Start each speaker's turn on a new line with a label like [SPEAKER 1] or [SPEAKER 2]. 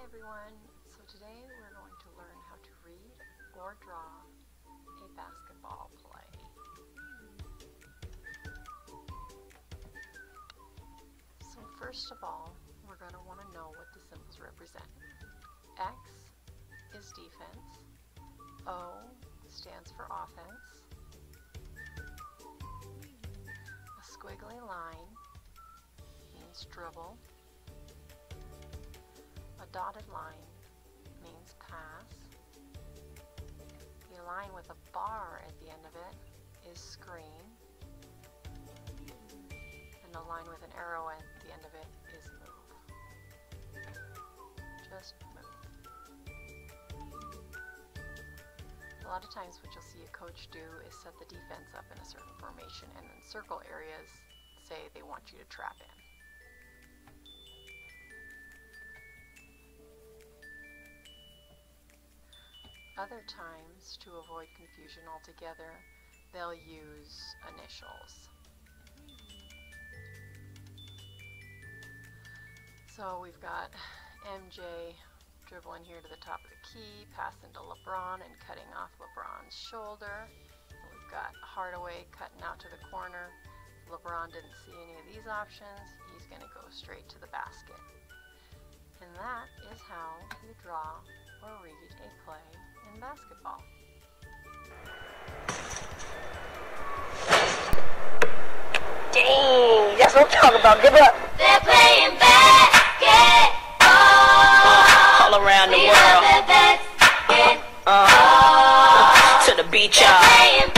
[SPEAKER 1] everyone. So today we're going to learn how to read or draw a basketball play. So first of all, we're going to want to know what the symbols represent. X is defense. O stands for offense. A squiggly line means dribble. A dotted line means pass. A line with a bar at the end of it is screen. And a line with an arrow at the end of it is move. Just move. A lot of times what you'll see a coach do is set the defense up in a certain formation, and then circle areas say they want you to trap in. Other times, to avoid confusion altogether, they'll use initials. So we've got MJ dribbling here to the top of the key, passing to LeBron and cutting off LeBron's shoulder. And we've got Hardaway cutting out to the corner. If LeBron didn't see any of these options, he's going to go straight to the basket. And that is how you draw or read a play in basketball.
[SPEAKER 2] Dang, that's what I'm talking about. Give up.
[SPEAKER 3] They're playing basketball
[SPEAKER 2] All around the
[SPEAKER 3] we
[SPEAKER 2] world.
[SPEAKER 3] have the basketball.
[SPEAKER 2] To the beach, y'all.
[SPEAKER 3] They're playing